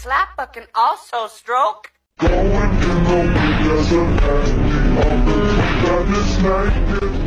slap but can also stroke. Going in the wind as a man, on the this night.